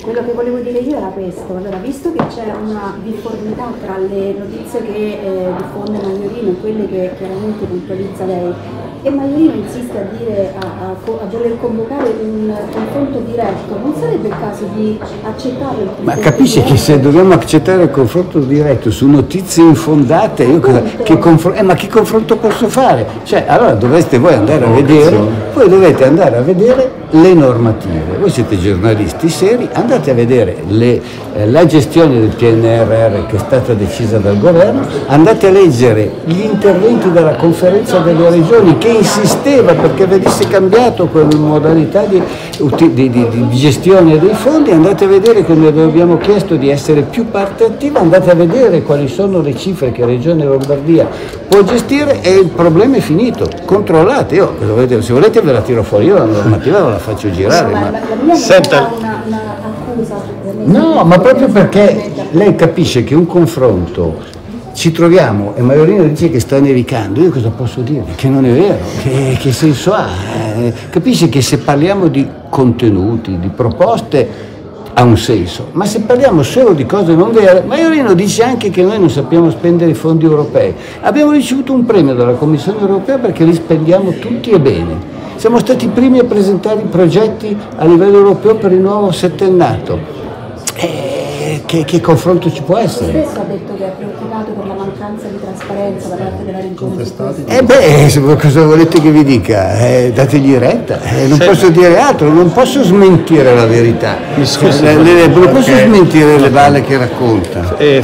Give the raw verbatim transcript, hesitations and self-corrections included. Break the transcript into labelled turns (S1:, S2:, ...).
S1: Quello che volevo dire io era questo. Allora, visto che c'è una difformità tra le notizie che eh, diffonde Maiorino e quelle che chiaramente puntualizza lei, e Maiorino insiste a dire a, a, a voler convocare un confronto diretto, non sarebbe il caso di accettare il confronto
S2: Ma capisci
S1: diretto?
S2: che se dobbiamo accettare il confronto diretto su notizie infondate, io cosa, che confr- eh, ma che confronto posso fare? Cioè, allora dovreste voi andare a vedere, voi dovete andare a vedere le normative. Voi siete giornalisti seri, andate a vedere le, eh, la gestione del P N R R che è stata decisa dal governo, andate a leggere gli interventi della conferenza delle regioni che insisteva perché venisse cambiato quella modalità di, di, di, di gestione dei fondi, andate a vedere come abbiamo chiesto di essere più parte attiva, andate a vedere quali sono le cifre che Regione Lombardia può gestire e il problema è finito. Controllate, io se volete ve la tiro fuori, io la normativa ve la faccio girare.
S1: Ma,
S2: ma...
S1: ma la mia
S2: Senta...
S1: una, una accusa.
S2: No, ma proprio perché lei capisce che un confronto ci troviamo e Maiorino dice che sta nevicando, io cosa posso dire? Che non è vero, che, che senso ha? Eh, capisce che se parliamo di contenuti, di proposte ha un senso, ma se parliamo solo di cose non vere, Maiorino dice anche che noi non sappiamo spendere i fondi europei. Abbiamo ricevuto un premio dalla Commissione europea perché li spendiamo tutti e bene. Siamo stati i primi a presentare i progetti a livello europeo per il nuovo settennato. Eh, che, che confronto ci può essere?
S1: Spesso ha detto che è preoccupato per la mancanza di trasparenza da parte della regione.
S2: Eh beh, cosa volete che vi dica? Eh, dategli retta, eh, non posso dire altro, non posso smentire la verità,
S3: Mi scusi,
S2: non posso
S3: perché...
S2: smentire le balle che racconta.
S3: Eh,